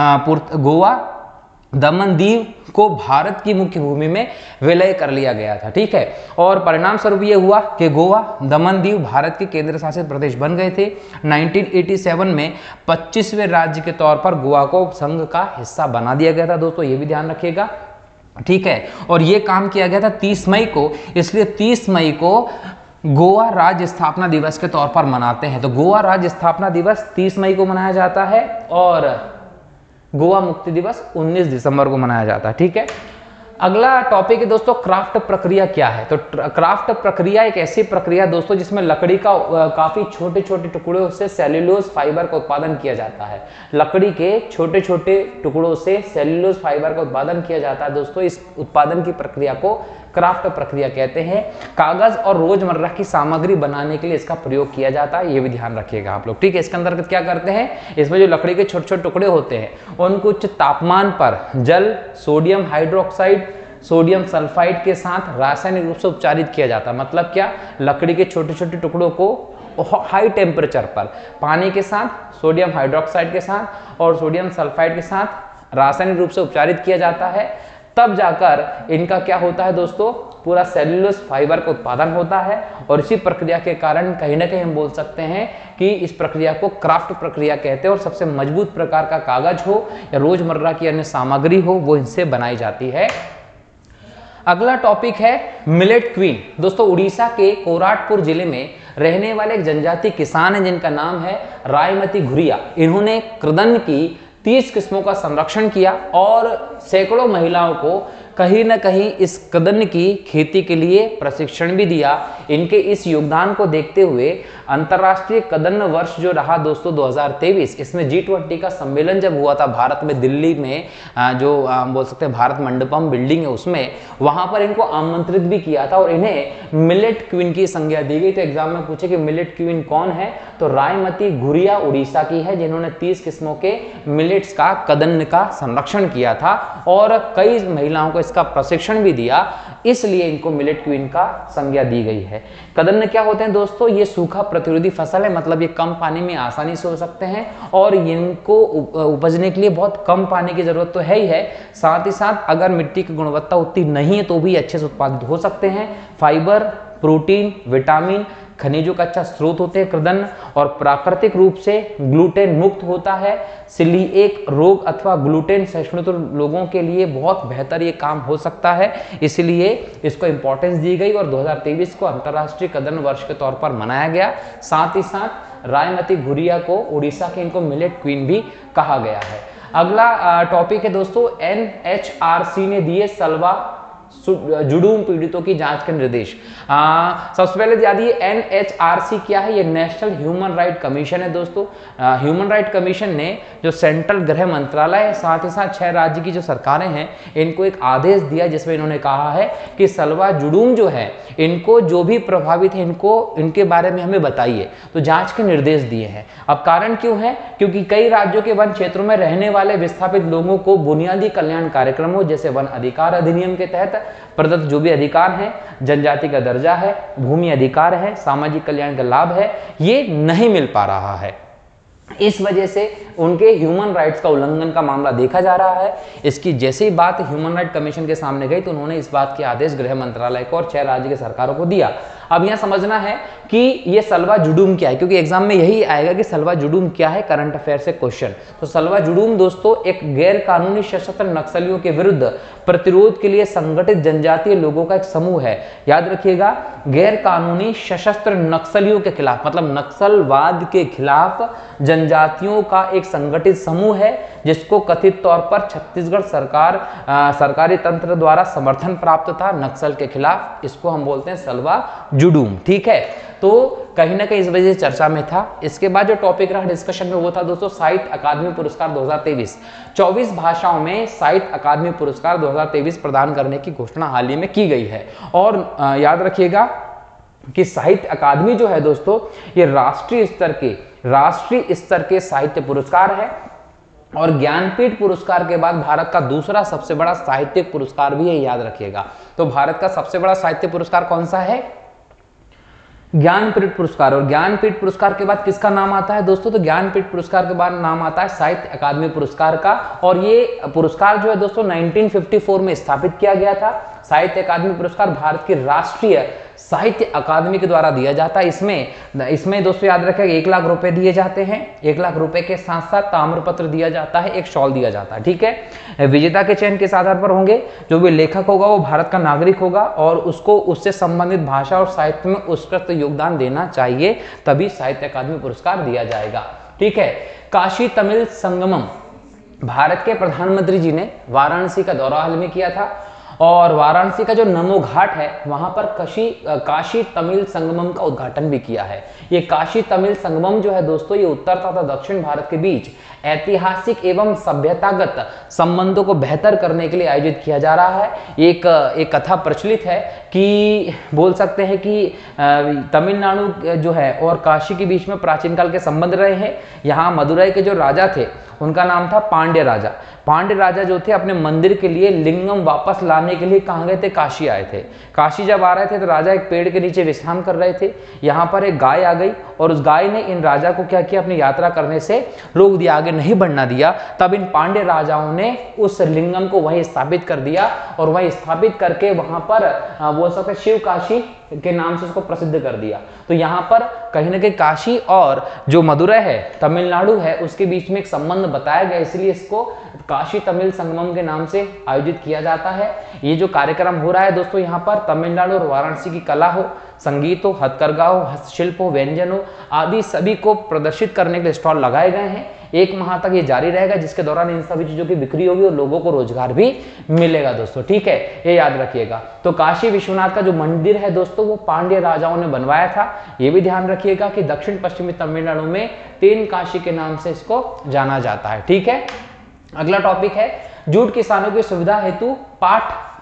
A: गोवा दमन दीव को भारत की मुख्य भूमि में विलय कर लिया गया था, ठीक है। और परिणाम स्वरूप ये हुआ कि गोवा दमन दीव भारत के केंद्र शासित प्रदेश बन गए थे। उन्नीस सौ सत्तासी में पच्चीसवें राज्य के तौर पर गोवा को संघ का हिस्सा बना दिया गया था दोस्तों, ये भी ध्यान रखिएगा, ठीक है। और ये काम किया गया था तीस मई को, इसलिए तीस मई को गोवा राज्य स्थापना दिवस के तौर पर मनाते हैं। तो गोवा राज्य स्थापना दिवस तीस मई को मनाया जाता है और गोवा मुक्ति दिवस उन्नीस दिसंबर को मनाया जाता है, ठीक है। अगला टॉपिक है दोस्तों क्राफ्ट प्रक्रिया क्या है। तो क्राफ्ट प्रक्रिया एक ऐसी प्रक्रिया दोस्तों जिसमें लकड़ी का काफी छोटे छोटे टुकड़ों से सेल्यूलोज फाइबर का उत्पादन किया जाता है। लकड़ी के छोटे छोटे टुकड़ों से सेल्यूलोज फाइबर का उत्पादन किया जाता है दोस्तों। इस उत्पादन की प्रक्रिया को क्राफ्ट प्रक्रिया कहते हैं। कागज और रोजमर्रा की सामग्री बनाने के लिए इसका प्रयोग किया जाता है, ये भी ध्यान रखिएगा आप लोग, ठीक है। इसके अंतर्गत क्या करते हैं, इसमें जो लकड़ी के छोटे छोटे टुकड़े होते हैं उनको उच्च तापमान पर जल, सोडियम हाइड्रोक्साइड, सोडियम सल्फाइड के साथ रासायनिक रूप से उपचारित किया जाता है। मतलब क्या, लकड़ी के छोटे छोटे टुकड़ों को हाई टेम्परेचर पर पानी के साथ, सोडियम हाइड्रोक्साइड के साथ और सोडियम सल्फाइड के साथ रासायनिक रूप से उपचारित किया जाता है। तब जाकर इनका क्या होता है दोस्तों, पूरा सेल्यूलोज फाइबर का उत्पादन होता है। और इसी प्रक्रिया के कारण कहीं ना कहीं हम बोल सकते हैं कि इस प्रक्रिया को क्राफ्ट प्रक्रिया कहते हैं। और सबसे मजबूत प्रकार का कागज हो या रोजमर्रा की अन्य सामग्री हो, वो इनसे बनाई जाती है। अगला टॉपिक है मिलेट क्वीन। दोस्तों उड़ीसा के कोराटपुर जिले में रहने वाले एक जनजाति किसान है जिनका नाम है रायमती घुरिया। इन्होंने कृदन की तीस किस्मों का संरक्षण किया और सैकड़ों महिलाओं को कहीं ना कहीं इस कदन की खेती के लिए प्रशिक्षण भी दिया। इनके इस योगदान को देखते हुए अंतर्राष्ट्रीय कदन वर्ष जो रहा दोस्तों दो हज़ार तेईस, इसमें जी ट्वेंटी का सम्मेलन जब हुआ था भारत में, दिल्ली में, जो बोल सकते हैं भारत मंडपम बिल्डिंग है उसमें, वहां पर इनको आमंत्रित भी किया था और इन्हें मिलेट क्वीन की संज्ञा दी गई। तो एग्जाम में पूछे कि मिलेट क्वीन कौन है, तो रायमती घुरिया उड़ीसा की है जिन्होंने तीस किस्मों के मिलेट्स का कदन का संरक्षण किया था और कई महिलाओं को इसका प्रशिक्षण भी दिया, इसलिए इनको मिलेट क्वीन का संज्ञा दी गई है। कदन्न क्या होते हैं दोस्तों? ये सूखा प्रतिरोधी फसल है, मतलब ये कम पानी में आसानी से हो सकते हैं और इनको उपजने के लिए बहुत कम पानी की जरूरत तो है ही है, साथ ही साथ अगर मिट्टी की गुणवत्ता उतनी नहीं है तो भी अच्छे से उत्पादित हो सकते हैं। फाइबर, प्रोटीन, विटामिन, खनिजों का अच्छा स्रोत होते हैं कदन्न, और प्राकृतिक रूप से ग्लूटेन मुक्त होता है। सिलिएक रोग अथवा ग्लूटेन सहिष्णुता लोगों के लिए बहुत बेहतर ये काम हो सकता है, इसलिए इसको इंपॉर्टेंस दी गई और दो हज़ार तेईस को अंतर्राष्ट्रीय कदन्न वर्ष के तौर पर मनाया गया। साथ ही साथ रायमती घुरिया को उड़ीसा के इनको मिलेट क्वीन भी कहा गया है। अगला टॉपिक है दोस्तों, एन एच आर सी ने दिए सलवा जुडूम पीड़ितों की जांच के निर्देश। आ, सबसे पहले याद, ये एन एच आर सी क्या है? ये नेशनल ह्यूमन राइट कमीशन है दोस्तों। ह्यूमन राइट कमीशन ने जो सेंट्रल गृह मंत्रालय है, साथ ही साथ छह राज्य की जो सरकारें हैं, इनको एक आदेश दिया जिसमें इन्होंने कहा है कि सलवा जुडूम जो है, इनको जो भी प्रभावित है इनको इनके बारे में हमें बताइए, तो जांच के निर्देश दिए हैं। अब कारण क्यों है? क्योंकि कई राज्यों के वन क्षेत्रों में रहने वाले विस्थापित लोगों को बुनियादी कल्याण कार्यक्रमों जैसे वन अधिकार अधिनियम के तहत प्रदत्त जो भी अधिकार हैं, जनजाति का दर्जा है, भूमि अधिकार है, सामाजिक कल्याण का लाभ है, ये नहीं मिल पा रहा है। इस वजह से उनके ह्यूमन राइट्स का उल्लंघन का मामला देखा जा रहा है। इसकी जैसे ही बात ह्यूमन राइट कमीशन के सामने गई तो उन्होंने इस बात के आदेश गृह मंत्रालय को और छह राज्य के सरकारों को दिया। अब यह समझना है कि ये सलवा जुडूम क्या है, क्योंकि एग्जाम में यही आएगा कि सलवा जुडूम क्या है, करंट अफेयर से क्वेश्चन। तो सलवा जुडूम दोस्तों एक गैर कानूनी सशस्त्र नक्सलियों के विरुद्ध प्रतिरोध के लिए संगठित जनजातीय लोगों का एक समूह है। याद रखिएगा, गैर कानूनी सशस्त्र नक्सलियों के खिलाफ, मतलब नक्सलवाद के खिलाफ जनजातियों का एक संगठित समूह है, जिसको कथित तौर पर छत्तीसगढ़ सरकार आ, सरकारी तंत्र द्वारा समर्थन प्राप्त था नक्सल के खिलाफ। इसको हम बोलते हैं सलवा जुडूम। ठीक है, तो कहीं ना कहीं इस वजह से चर्चा में था। इसके बाद जो टॉपिक रहा डिस्कशन में वो था दोस्तों साहित्य अकादमी पुरस्कार दो हज़ार तेईस। चौबीस भाषाओं में साहित्य अकादमी पुरस्कार दो हज़ार तेईस प्रदान करने की घोषणा हाल ही में की गई है। और आ, याद रखिएगा कि साहित्य अकादमी जो है दोस्तों, ये राष्ट्रीय स्तर के राष्ट्रीय स्तर के साहित्य पुरस्कार है और ज्ञानपीठ पुरस्कार के बाद भारत का दूसरा सबसे बड़ा साहित्यिक पुरस्कार भी है, याद रखिएगा। तो भारत का सबसे बड़ा साहित्य पुरस्कार कौन सा है? ज्ञानपीठ पुरस्कार। और ज्ञानपीठ पुरस्कार के बाद किसका नाम आता है दोस्तों? तो ज्ञानपीठ पुरस्कार के बाद नाम आता है साहित्य अकादमी पुरस्कार का। और ये पुरस्कार जो है दोस्तों उन्नीस सौ चौवन में स्थापित किया गया था। साहित्य अकादमी पुरस्कार भारत की राष्ट्रीय साहित्य अकादमी के द्वारा दिया जाता है। इसमें इसमें दोस्तों याद रखिएगा एक लाख रुपए दिए जाते हैं। एक लाख रुपए के साथ साथ ताम्रपत्र दिया जाता है, एक शॉल दिया जाता है। ठीक है, विजेता के चयन किस आधार पर होंगे? जो भी लेखक होगा वो भारत का नागरिक होगा और उसको उससे संबंधित भाषा और साहित्य में उत्कृष्ट योगदान देना चाहिए, तभी साहित्य अकादमी पुरस्कार दिया जाएगा। ठीक है, काशी तमिल संगमम, भारत के प्रधानमंत्री जी ने वाराणसी का दौरा हाल में किया था और वाराणसी का जो नमो घाट है वहां पर काशी काशी तमिल संगमम का उद्घाटन भी किया है। ये काशी तमिल संगमम जो है दोस्तों, ये उत्तर तथा दक्षिण भारत के बीच ऐतिहासिक एवं सभ्यतागत संबंधों को बेहतर करने के लिए आयोजित किया जा रहा है। एक एक कथा प्रचलित है कि बोल सकते हैं कि तमिलनाडु जो है और काशी के बीच में प्राचीन काल के संबंध रहे हैं। यहाँ मदुरई के जो राजा थे उनका नाम था पांड्य राजा। पांड्य राजा जो थे अपने मंदिर के लिए लिंगम वापस लाने के लिए कहाँ गए थे? काशी आए थे। काशी जब आ रहे थे तो राजा एक पेड़ के नीचे विश्राम कर रहे थे। यहाँ पर एक गाय आ गई और उस गाय ने इन राजा को क्या किया? अपनी यात्रा करने से रोक दिया, आगे नहीं बढ़ना दिया। तब इन पांड्य राजाओं ने उस लिंगम को वहीं स्थापित कर दिया और वहीं स्थापित करके वहां पर बोल सकते शिव काशी के नाम से उसको प्रसिद्ध कर दिया। तो यहाँ पर कहीं ना कहीं काशी और जो मदुरै है तमिलनाडु है उसके बीच में एक संबंध बताया गया, इसलिए इसको काशी तमिल संगमम के नाम से आयोजित किया जाता है। ये जो कार्यक्रम हो रहा है दोस्तों, यहाँ पर तमिलनाडु और वाराणसी की कला हो, संगीत हो, हथकरघा हो, हस्तशिल्प हो, व्यंजन हो आदि सभी को प्रदर्शित करने के लिए स्टॉल लगाए गए हैं। एक माह तक ये जारी रहेगा, जिसके दौरान इन सभी चीजों की बिक्री होगी और लोगों को रोजगार भी मिलेगा दोस्तों। ठीक है, ये याद रखिएगा। तो काशी विश्वनाथ का जो मंदिर है दोस्तों वो पांड्य राजाओं ने बनवाया था। ये भी ध्यान रखिएगा कि दक्षिण पश्चिमी तमिलनाडु में तीन काशी के नाम से इसको जाना जाता है। ठीक है, अगला टॉपिक है जूट किसानों की सुविधा हेतु पाठ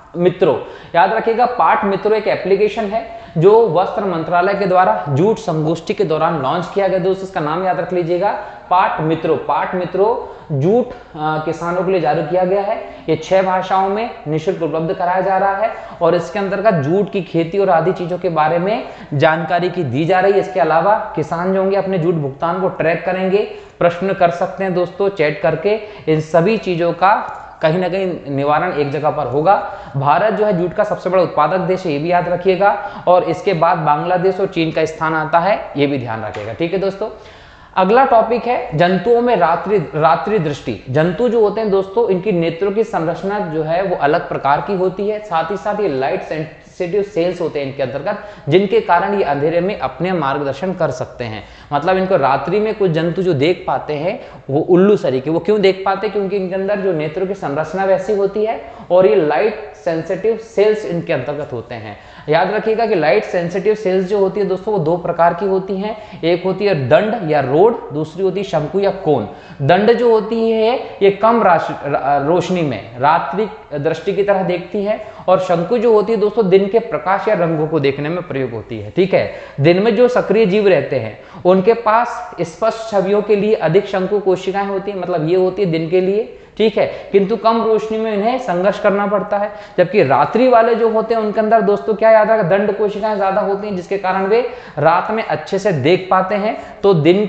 A: मित्रों, याद रखिएगा पाट मित्रों एक एप्लीकेशन है जो वस्त्र मंत्रालय के द्वारा जूट संगोष्ठी के दौरान लॉन्च किया गया। दोस्तों इसका नाम याद रख लीजिएगा, पाट मित्रों। पाट मित्रों जूट किसानों के लिए जारी किया गया है। ये छह भाषाओं में निःशुल्क उपलब्ध कराया जा रहा है और इसके अंतर्गत जूट की खेती और आदि चीजों के बारे में जानकारी की दी जा रही है। इसके अलावा किसान जो होंगे अपने जूट भुगतान को ट्रैक करेंगे, प्रश्न कर सकते हैं दोस्तों चैट करके। इन सभी चीजों का कहीं ना कहीं निवारण एक जगह पर होगा। भारत जो है जूट का सबसे बड़ा उत्पादक देश है, ये भी याद रखिएगा, और इसके बाद बांग्लादेश और चीन का स्थान आता है, ये भी ध्यान रखिएगा। ठीक है दोस्तों, अगला टॉपिक है जंतुओं में रात्रि रात्रि दृष्टि। जंतु जो होते हैं दोस्तों, इनकी नेत्रों की संरचना जो है वो अलग प्रकार की होती है। साथ ही साथ ये लाइट सेंसिटिव सेल्स होते हैं इनके अंतर्गत, जिनके कारण ये अंधेरे में अपने मार्गदर्शन कर सकते हैं। मतलब इनको रात्रि में कुछ जंतु जो देख पाते हैं वो उल्लू सरीखे, वो क्यों देख पाते हैं? क्योंकि इनके अंदर जो नेत्रों की संरचना वैसी होती है और ये लाइट सेंसिटिव सेल्स इनके अंतर्गत होते हैं। याद रखिएगा कि लाइट सेंसिटिव सेल्स जो होती है दोस्तों वो दो प्रकार की होती हैं। एक होती है दंड या रोड, दूसरी होती है शंकु या कोन। दंड जो होती है ये कम रोशनी में रात्रि दृष्टि की तरह देखती है, और शंकु जो होती है दोस्तों दिन के प्रकाश या रंगों को देखने में प्रयोग होती है। ठीक है, दिन में जो सक्रिय जीव रहते हैं उनके पास स्पष्ट छवियों के लिए अधिक शंकु कोशिकाएं होती है, मतलब ये होती है दिन के लिए। ठीक है, किंतु कम रोशनी में इन्हें संघर्ष करना पड़ता है। जबकि रात्रि वाले जो होते हैं उनके अंदर दोस्तों क्या याद रखा, दंड कोशिकाएं ज्यादा होती हैं, जिसके कारण वे रात में अच्छे से देख पाते हैं। तो दिन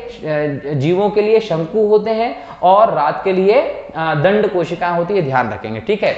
A: के जीवों के लिए शंकु होते हैं और रात के लिए दंड कोशिकाएं होती है, ध्यान रखेंगे। ठीक है,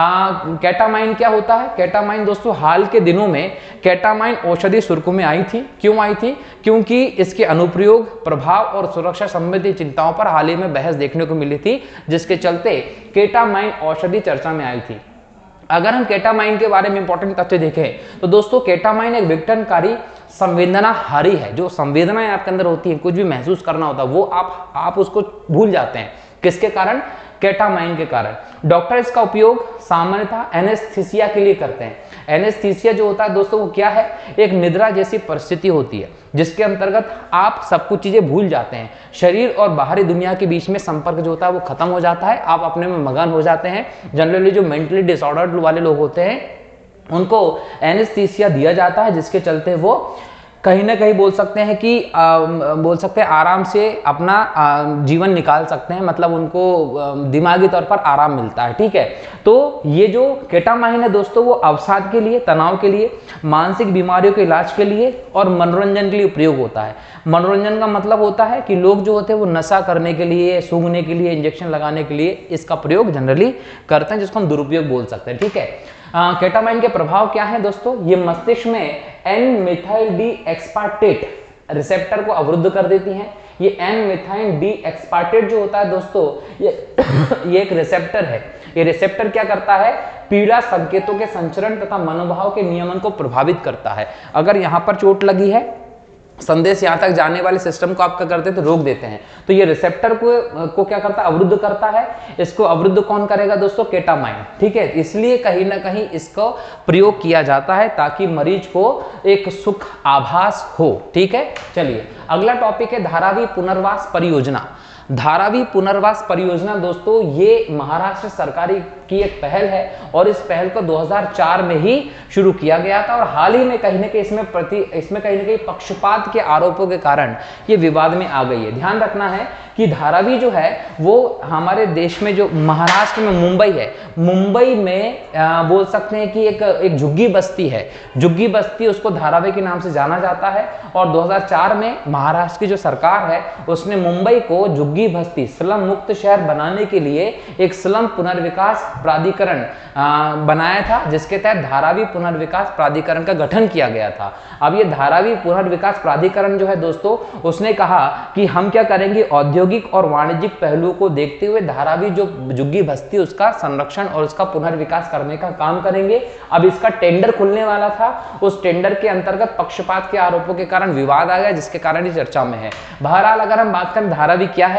A: केटामाइन क्या होता है? केटामाइन दोस्तों हाल के दिनों में केटामाइन औषधि सुर्खियों में आई थी। क्यों आई थी? क्योंकि इसके अनुप्रयोग, प्रभाव और सुरक्षा संबंधी चिंताओं पर हाल ही में बहस देखने को मिली थी, जिसके चलते केटामाइन औषधि चर्चा में आई थी। अगर हम केटामाइन के बारे में इंपॉर्टेंट तथ्य देखें तो दोस्तों केटामाइन एक विघटनकारी संवेदना हारी है। जो संवेदनाएं आपके अंदर होती है, कुछ भी महसूस करना होता है, वो आप आप उसको भूल जाते हैं। किसके कारण? केटामाइन के कारण। डॉक्टर इसका उपयोग सामान्यतः एनेस्थीसिया के लिए करते हैं। एनेस्थीसिया जो होता है दोस्तों वो क्या है? एक निद्रा जैसी परिस्थिति होती है जिसके अंतर्गत आप सब कुछ चीजें भूल जाते हैं। शरीर और बाहरी दुनिया के बीच में संपर्क जो होता है वो खत्म हो जाता है, आप अपने में मगन हो जाते हैं। जनरली जो मेंटली डिसऑर्डर्ड वाले लोग होते हैं उनको एनेस्थीसिया दिया जाता है, जिसके चलते वो कहीं ना कहीं बोल सकते हैं कि आ, बोल सकते हैं आराम से अपना आ, जीवन निकाल सकते हैं, मतलब उनको आ, दिमागी तौर पर आराम मिलता है। ठीक है, तो ये जो केटामाइन है दोस्तों वो अवसाद के लिए, तनाव के लिए, मानसिक बीमारियों के इलाज के लिए और मनोरंजन के लिए प्रयोग होता है। मनोरंजन का मतलब होता है कि लोग जो होते हैं वो नशा करने के लिए, सूंघने के लिए, इंजेक्शन लगाने के लिए इसका प्रयोग जनरली करते हैं, जिसको हम दुरुपयोग बोल सकते हैं। ठीक है, केटामाइन के प्रभाव क्या है दोस्तों? ये मस्तिष्क में N methyl D aspartate receptor को अवरुद्ध कर देती हैं। ये एन मिथाइल डी एक्सपार्टेट जो होता है दोस्तों ये ये एक रिसेप्टर है। ये रिसेप्टर क्या करता है? पीड़ा संकेतों के संचरण तथा मनोभाव के नियमन को प्रभावित करता है। अगर यहाँ पर चोट लगी है, संदेश यहाँ तक जाने वाले सिस्टम को आप क्या करते हैं तो रोक देते हैं, तो ये रिसेप्टर को को क्या करता है? अवरुद्ध करता है। इसको अवरुद्ध कौन करेगा दोस्तों? केटामाइन। ठीक है, इसलिए कहीं ना कहीं इसको प्रयोग किया जाता है ताकि मरीज को एक सुख आभास हो। ठीक है, चलिए अगला टॉपिक है धारावी पुनर्वास परियोजना। धारावी पुनर्वास परियोजना दोस्तों ये महाराष्ट्र सरकारी की एक पहल है और इस पहल को दो हज़ार चार में ही शुरू किया गया था, और हाल ही में कहीं ना कहीं इसमें प्रति इसमें कहीं ना कहीं पक्षपात के आरोपों के कारण ये विवाद में आ गई है। ध्यान रखना है कि धारावी जो है वो हमारे देश में जो महाराष्ट्र में मुंबई है, मुंबई में आ, बोल सकते हैं कि एक एक झुग्गी बस्ती है। झुग्गी बस्ती उसको धारावी के नाम से जाना जाता है, और दो हज़ार चार में महाराष्ट्र की जो सरकार है उसने मुंबई को झुग्गी बस्ती स्लम मुक्त शहर बनाने के लिए एक स्लम पुनर्विकास प्राधिकरण बनाया था, जिसके तहत धारावी पुनर्विकास प्राधिकरण का गठन किया गया था। अब ये धारावी पुनर्विकास प्राधिकरण जो है दोस्तों उसने कहा कि हम क्या करेंगे, औद्योगिक और वाणिज्यिक पहलुओं को देखते हुए धारावी जो झुग्गी बस्ती उसका संरक्षण और उसका पुनर्विकास करने का काम करेंगे। अब इसका टेंडर खुलने वाला था, उस टेंडर के अंतर्गत पक्षपात के आरोपों के कारण विवाद आ गया, जिसके कारण ये चर्चा में है। बहरहाल अगर हम बात करें धारावी क्या है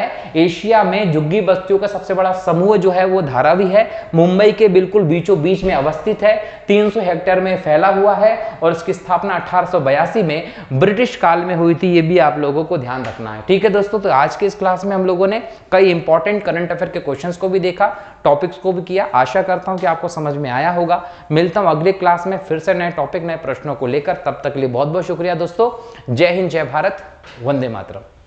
A: है एशिया में झुग्गी बस्तियों का सबसे बड़ा समूह जो है वो धारावी है, मुंबई के बिल्कुल बीचों बीच में अवस्थित है, तीन सौ हेक्टेयर में फैला हुआ है और इसकी स्थापना अठारह सौ बयासी में ब्रिटिश काल में हुई थी। ये भी आप लोगों को ध्यान रखना है। ठीक है दोस्तों, तो आज के इस क्लास में हम लोगों ने कई इंपॉर्टेंट करंट अफेयर के क्वेश्चंस को भी देखा, टॉपिक्स को भी किया। आशा करता हूं कि आपको समझ में आया होगा। मिलता हूं अगले क्लास में फिर से नए टॉपिक नए प्रश्नों को लेकर। तब तक के लिए बहुत बहुत शुक्रिया दोस्तों। जय हिंद, जय भारत, वंदे मातरम।